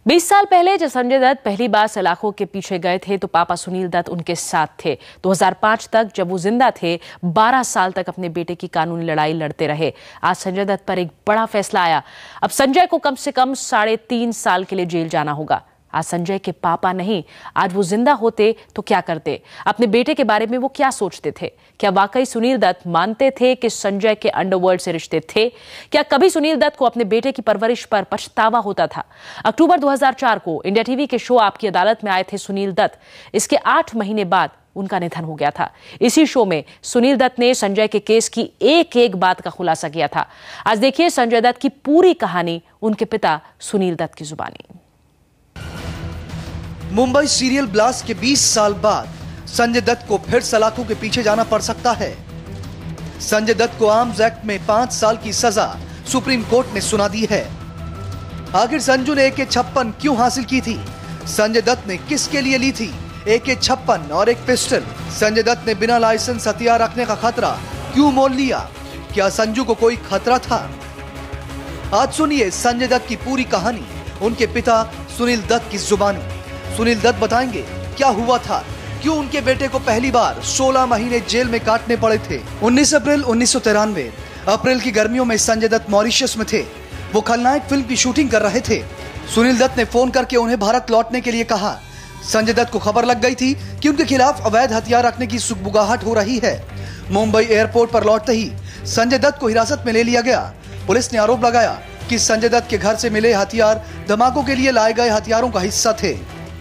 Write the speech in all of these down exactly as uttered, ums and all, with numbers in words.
बीस साल पहले जब संजय दत्त पहली बार सलाखों के पीछे गए थे तो पापा सुनील दत्त उनके साथ थे। दो हज़ार पाँच तक जब वो जिंदा थे, बारह साल तक अपने बेटे की कानूनी लड़ाई लड़ते रहे। आज संजय दत्त पर एक बड़ा फैसला आया। अब संजय को कम से कम साढ़े तीन साल के लिए जेल जाना होगा। आज संजय के पापा नहीं, आज वो जिंदा होते तो क्या करते? अपने बेटे के बारे में वो क्या सोचते थे? क्या वाकई सुनील दत्त मानते थे कि संजय के अंडरवर्ल्ड से रिश्ते थे? क्या कभी सुनील दत्त को अपने बेटे की परवरिश पर पछतावा होता था? अक्टूबर दो हज़ार चार को इंडिया टीवी के शो आप की अदालत में आए थे सुनील दत्त। इसके आठ महीने बाद उनका निधन हो गया था। इसी शो में सुनील दत्त ने संजय के केस की एक एक बात का खुलासा किया था। आज देखिए संजय दत्त की पूरी कहानी उनके पिता सुनील दत्त की जुबानी। मुंबई सीरियल ब्लास्ट के बीस साल बाद संजय दत्त को फिर सलाखों के पीछे जाना पड़ सकता है। संजय दत्त को आर्म्स एक्ट में पांच साल की सजा सुप्रीम कोर्ट ने सुना दी है। आखिर संजू ने ए के छप्पन क्यों हासिल की थी? संजय दत्त ने किसके लिए ली थी ए के छप्पन और एक पिस्टल? संजय दत्त ने बिना लाइसेंस हथियार रखने का खतरा क्यों मोल लिया? क्या संजू को कोई खतरा था? आज सुनिए संजय दत्त की पूरी कहानी उनके पिता सुनील दत्त की जुबानी। सुनील दत्त बताएंगे क्या हुआ था, क्यों उनके बेटे को पहली बार सोलह महीने जेल में काटने पड़े थे। उन्नीस अप्रैल उन्नीस सौ तिरानवे अप्रैल की गर्मियों में संजय दत्त मॉरिशस में थे। वो खलनायक फिल्म की शूटिंग कर रहे थे। सुनील दत्त ने फोन करके उन्हें भारत लौटने के लिए कहा। संजय दत्त को खबर लग गई थी कि उनके खिलाफ अवैध हथियार रखने की सुगबुगाहट हो रही है। मुंबई एयरपोर्ट पर लौटते ही संजय दत्त को हिरासत में ले लिया गया। पुलिस ने आरोप लगाया कि संजय दत्त के घर से मिले हथियार धमाकों के लिए लाए गए हथियारों का हिस्सा थे।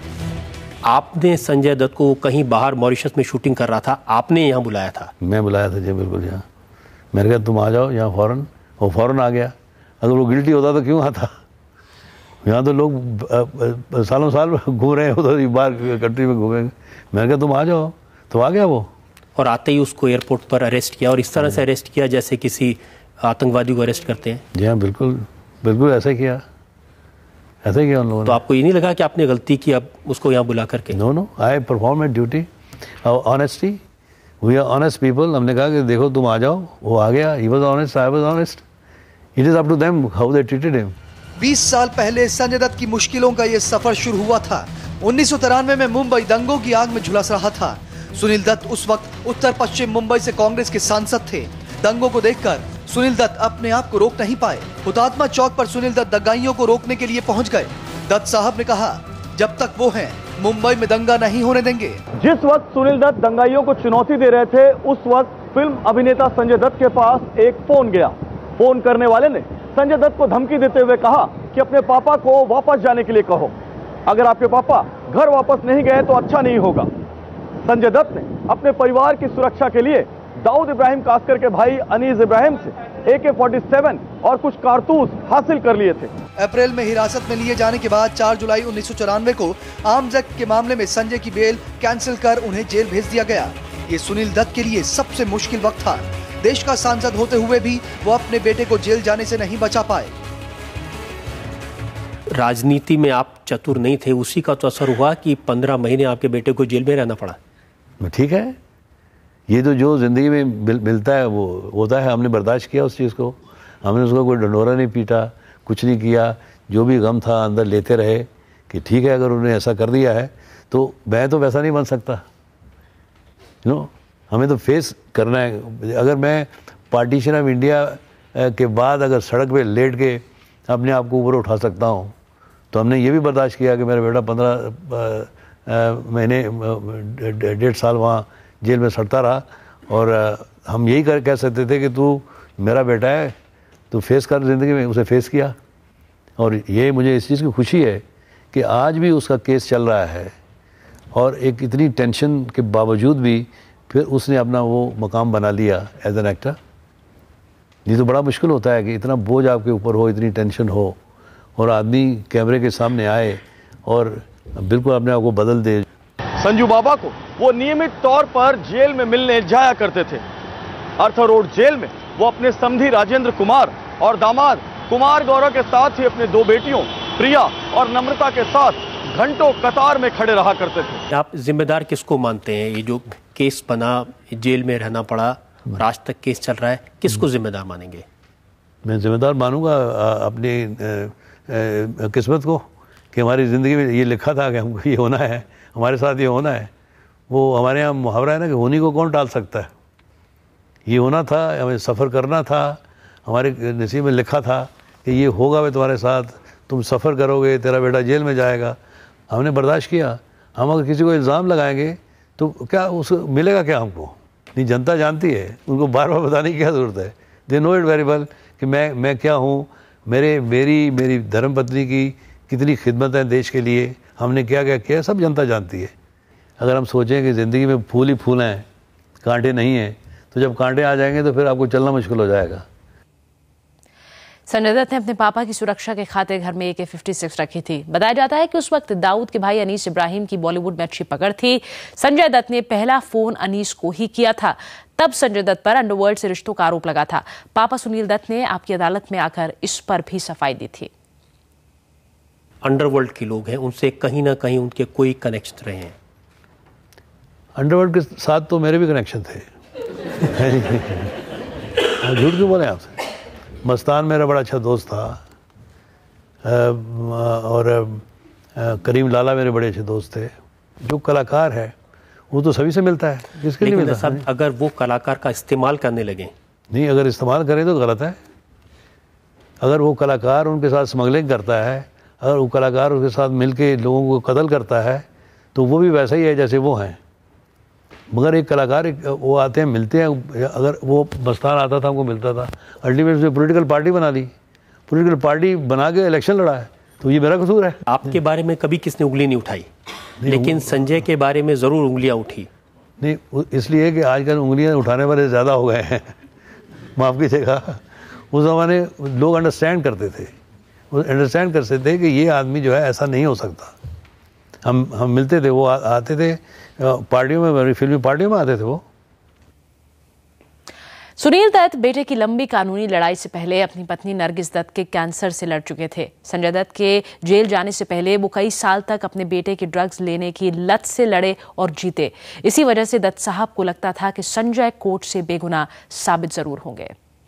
आपने संजय दत्त को कहीं बाहर मॉरिशस में शूटिंग कर रहा था, आपने यहाँ बुलाया था? मैं बुलाया था जी, बिल्कुल। यहाँ मैंने कहा तुम आ जाओ यहाँ फौरन। वो फौरन आ गया। अगर वो गिल्टी होता तो क्यों आता? यहाँ तो लोग सालों साल घूम रहे हैं, उधर बाहर कंट्री में घूमेंगे। मैंने कहा तुम आ जाओ, तो आ गया वो। और आते ही उसको एयरपोर्ट पर अरेस्ट किया, और इस तरह से अरेस्ट किया जैसे किसी आतंकवादी को अरेस्ट करते हैं। जी हाँ, बिल्कुल बिल्कुल ऐसा किया, ऐसा ही किया उन लोगों ने। तो आपको ये नहीं लगा कि आपने गलती की अब उसको यहाँ बुला करके? No no, I perform my duty, honesty, we are honest people. हमने कहा कि देखो तुम आ जाओ, वो आ गया। He was honest, I was honest. It is up to them how they treated him. बीस साल पहले संजय दत्त की मुश्किलों का ये सफर शुरू हुआ था। उन्नीस सौ तिरानवे में मुंबई दंगों की आग में झुलस रहा था। सुनील दत्त उस वक्त उत्तर पश्चिम मुंबई से कांग्रेस के सांसद थे। दंगों को देखकर सुनील दत्त अपने आप को रोक नहीं पाए। हुतात्मा चौक पर सुनील दत्त दंगाइयों को रोकने के लिए पहुंच गए। दत्त साहब ने कहा, जब तक वो हैं मुंबई में दंगा नहीं होने देंगे। जिस वक्त सुनील दत्त दंगाइयों को चुनौती दे रहे थे, उस वक्त फिल्म अभिनेता संजय दत्त के पास एक फोन गया। फोन करने वाले ने संजय दत्त को धमकी देते हुए कहा कि अपने पापा को वापस जाने के लिए कहो। अगर आपके पापा घर वापस नहीं गए तो अच्छा नहीं होगा। संजय दत्त ने अपने परिवार की सुरक्षा के लिए दाऊद इब्राहिम कास्कर के भाई अनीस इब्राहिम से ए के सैंतालीस और कुछ कारतूस हासिल कर लिए थे। अप्रैल में हिरासत में लिए जाने के बाद चार जुलाई उन्नीस सौ चौरानवे को आर्म्स एक्ट के मामले में संजय की बेल कैंसिल कर उन्हें जेल भेज दिया गया। ये सुनील दत्त के लिए सबसे मुश्किल वक्त था। देश का सांसद होते हुए भी वो अपने बेटे को जेल जाने से नहीं बचा पाए। राजनीति में आप चतुर नहीं थे, उसी का तो असर हुआ कि पंद्रह महीने आपके बेटे को जेल में रहना पड़ा। ठीक है, ये तो जो जिंदगी में मिल, मिलता है वो होता है। हमने बर्दाश्त किया उस चीज़ को। हमने उसको कोई डंडोरा नहीं पीटा, कुछ नहीं किया। जो भी गम था अंदर लेते रहे कि ठीक है, अगर उन्होंने ऐसा कर दिया है तो मैं तो वैसा नहीं बन सकता। यू नो, हमें तो फेस करना है। अगर मैं पार्टीशन ऑफ इंडिया के बाद अगर सड़क पे लेट के अपने आप को ऊपर उठा सकता हूँ, तो हमने ये भी बर्दाश्त किया कि मेरा बेटा पंद्रह महीने डेढ़ साल वहाँ जेल में सड़ता रहा। और हम यही कर कह सकते थे कि तू मेरा बेटा है, तू फेस कर ज़िंदगी में। उसे फेस किया। और ये मुझे इस चीज़ की खुशी है कि आज भी उसका केस चल रहा है, और एक इतनी टेंशन के बावजूद भी फिर उसने अपना वो मकाम बना लिया एज एन एक्टर। ये तो बड़ा मुश्किल होता है कि इतना बोझ आपके ऊपर हो, इतनी टेंशन हो, और आदमी कैमरे के सामने आए और बिल्कुल अपने आप को बदल दे। संजू बाबा को वो नियमित तौर पर जेल में मिलने जाया करते थे। अर्थर रोड जेल में वो अपने समधी राजेंद्र कुमार और दामाद कुमार गौरव के साथ ही अपने दो बेटियों प्रिया और नम्रता के साथ घंटों कतार में खड़े रहा करते थे। आप जिम्मेदार किसको मानते हैं? ये जो केस बना, जेल में रहना पड़ा और आज तक केस चल रहा है, किसको जिम्मेदार मानेंगे? मैं जिम्मेदार मानूंगा अपनी किस्मत को कि हमारी ज़िंदगी में ये लिखा था कि हमको ये होना है, हमारे साथ ये होना है। वो हमारे यहाँ मुहावरा है ना कि होनी को कौन टाल सकता है। ये होना था, हमें सफ़र करना था, हमारे नसीब में लिखा था कि ये होगा वे तुम्हारे साथ, तुम सफ़र करोगे, तेरा बेटा जेल में जाएगा। हमने बर्दाश्त किया। हम अगर किसी को इल्ज़ाम लगाएंगे तो क्या उस मिलेगा क्या हमको? नहीं, जनता जानती है, उनको बार बार बताने की क्या ज़रूरत है। They know it very well कि मैं मैं क्या हूँ, मेरे मेरी मेरी धर्मपत्नी की कितनी खिदमत है देश के लिए, हमने क्या क्या किया, सब जनता जानती है। अगर हम सोचें कि ज़िंदगी में फूल ही फूल हैं, कांटे नहीं हैं, तो जब कांटे आ जाएंगे तो फिर आपको चलना मुश्किल हो जाएगा। संजय दत्त ने अपने पापा की सुरक्षा के खातिर घर में ए के फिफ्टी सिक्स रखी थी। बताया जाता है कि उस वक्त दाऊद के भाई अनीस इब्राहिम की बॉलीवुड में अच्छी पकड़ थी। संजय दत्त ने पहला फोन अनीस को ही किया था। तब संजय दत्त पर अंडरवर्ल्ड से रिश्तों का आरोप लगा था। पापा सुनील दत्त ने आपकी अदालत में आकर इस पर भी सफाई दी थी। अंडरवर्ल्ड के लोग हैं, उनसे कहीं ना कहीं उनके कोई कनेक्शन रहे हैं। अंडरवर्ल्ड के साथ तो मेरे भी कनेक्शन थे। झूठ क्यों बोले आपसे? मस्तान मेरा बड़ा अच्छा दोस्त था, और करीम लाला मेरे बड़े अच्छे दोस्त थे। जो कलाकार है वो तो सभी से मिलता है, किसके लिए मिलता है? अगर वो कलाकार का इस्तेमाल करने लगे, नहीं, अगर इस्तेमाल करें तो गलत है। अगर वो कलाकार उनके साथ स्मगलिंग करता है, अगर वो कलाकार उसके साथ मिलके लोगों को कत्ल करता है, तो वो भी वैसा ही है जैसे वो हैं। मगर एक कलाकार एक, वो आते हैं, मिलते हैं। अगर वो मस्तान आता था, हमको मिलता था, अल्टीमेट से पॉलिटिकल पार्टी बना ली, पॉलिटिकल पार्टी बना के इलेक्शन लड़ा है, तो ये मेरा कसूर है? आपके बारे में कभी किसने उंगली नहीं उठाई, लेकिन संजय के बारे में ज़रूर उंगलियां उठी। नहीं, इसलिए कि आजकल उंगलियां उठाने वाले ज़्यादा हो गए हैं। माफ़ कीजिएगा, उस ज़माने लोग अंडरस्टैंड करते थे, वो अंडरस्टैंड करते थे कि ये आदमी जो है ऐसा नहीं हो सकता। हम हम मिलते थे, वो आ, आते थे पार्टियों में, फिल्मी पार्टियों में आते थे वो। सुनील दत्त बेटे की लंबी कानूनी लड़ाई से पहले अपनी पत्नी नरगिस दत्त के कैंसर से लड़ चुके थे। संजय दत्त के जेल जाने से पहले वो कई साल तक अपने बेटे के ड्रग्स लेने की लत से लड़े और जीते। इसी वजह से दत्त साहब को लगता था कि संजय कोर्ट से बेगुनाह साबित जरूर होंगे।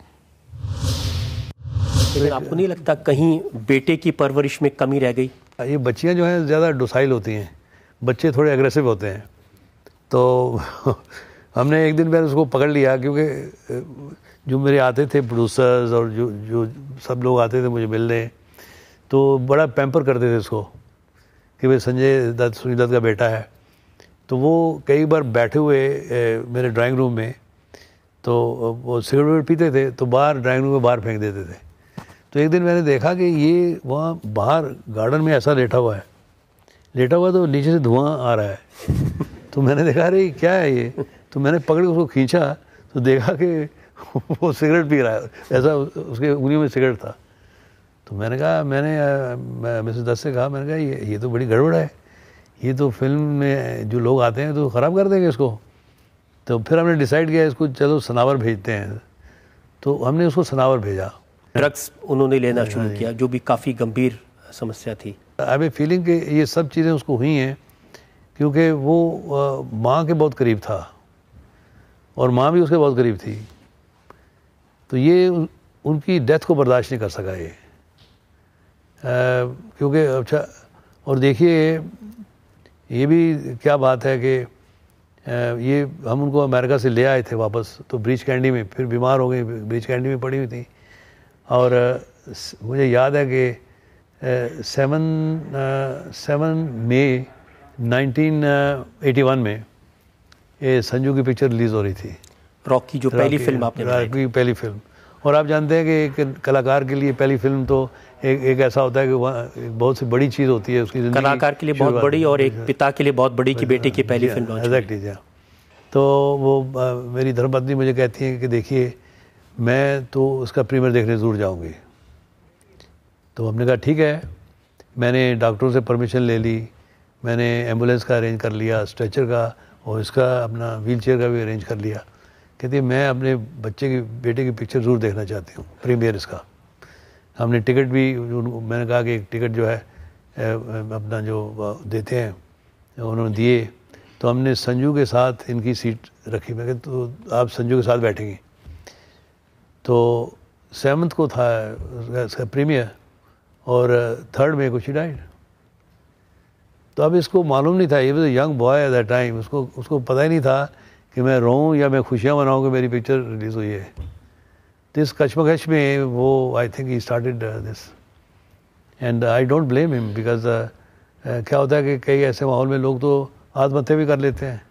लेकिन आपको नहीं लगता कहीं बेटे की परवरिश में कमी रह गई? ये बच्चियां जो हैं ज़्यादा डोसाइल होती हैं, बच्चे थोड़े एग्रेसिव होते हैं। तो हमने एक दिन पहले उसको पकड़ लिया, क्योंकि जो मेरे आते थे प्रोड्यूसर्स और जो जो सब लोग आते थे मुझे मिलने, तो बड़ा पैम्पर करते थे उसको कि भाई संजय दत्त सुनील दत्त का बेटा है। तो वो कई बार बैठे हुए ए, मेरे ड्राइंग रूम में, तो वो सिगरेट पीते थे, तो बाहर ड्राइंग रूम में बाहर फेंक देते थे। तो एक दिन मैंने देखा कि ये वहाँ बाहर गार्डन में ऐसा लेटा हुआ है, लेटा हुआ तो नीचे से धुआं आ रहा है। तो मैंने देखा, अरे क्या है ये? तो मैंने पकड़ के उसको खींचा, तो देखा कि वो सिगरेट पी रहा है, ऐसा उसके उंगलियों में सिगरेट था। तो मैंने कहा, मैंने मिसेस दत्त से कहा, मैंने कहा ये ये तो बड़ी गड़बड़ है, ये तो फिल्म में जो लोग आते हैं तो ख़राब कर देंगे इसको। तो फिर हमने डिसाइड किया इसको चलो सनावर भेजते हैं। तो हमने उसको सनावर भेजा। ड्रग्स उन्होंने लेना शुरू किया, जो भी काफ़ी गंभीर समस्या थी। आई हैव फीलिंग कि ये सब चीज़ें उसको हुई हैं क्योंकि वो माँ के बहुत करीब था और माँ भी उसके बहुत करीब थी। तो ये उन, उनकी डेथ को बर्दाश्त नहीं कर सका ये, क्योंकि अच्छा। और देखिए ये भी क्या बात है कि ये हम उनको अमेरिका से ले आए थे वापस, तो ब्रीच कैंडी में फिर बीमार हो गई, ब्रीच कैंडी में पड़ी हुई थी। और मुझे याद है कि seven seven May nineteen eighty one में ये संजू की पिक्चर रिलीज़ हो रही थी, रॉकी, जो पहली फिल्म आपने बनाई थी, पहली फिल्म। और आप जानते हैं कि एक कलाकार के लिए पहली फिल्म तो एक एक ऐसा होता है कि वह बहुत सी बड़ी चीज़ होती है उसकी ज़िंदगी, कलाकार के लिए बहुत बड़ी और एक पिता के लिए बहुत बड़ी कि बेटे की पहली फिल्म। एग्जैक्टली जी। तो वो मेरी धर्मपत्नी मुझे कहती है कि देखिए मैं तो उसका प्रीमियर देखने ज़रूर जाऊंगी। तो हमने कहा ठीक है। मैंने डॉक्टरों से परमिशन ले ली, मैंने एम्बुलेंस का अरेंज कर लिया, स्ट्रेचर का और इसका अपना व्हील चेयर का भी अरेंज कर लिया। कहती है मैं अपने बच्चे की बेटे की पिक्चर ज़रूर देखना चाहती हूँ, प्रीमियर इसका। हमने टिकट भी, मैंने कहा कि एक टिकट जो है अपना जो देते हैं उन्होंने दिए। तो हमने संजू के साथ इनकी सीट रखी। मैं कहती तो आप संजू के साथ बैठेंगी। तो सेवन्थ को था इसका प्रीमियर और थर्ड में कुछ ही डाइड। तो अब इसको मालूम नहीं था, ये was young boy at that time, उसको उसको पता ही नहीं था कि मैं रोऊं या मैं खुशियाँ मनाऊं कि मेरी पिक्चर रिलीज़ हुई है। तो इस कचमकच में वो I think he started this and I don't blame him because क्या होता है कि कई ऐसे माहौल में लोग तो आत्महत्या भी कर लेते हैं।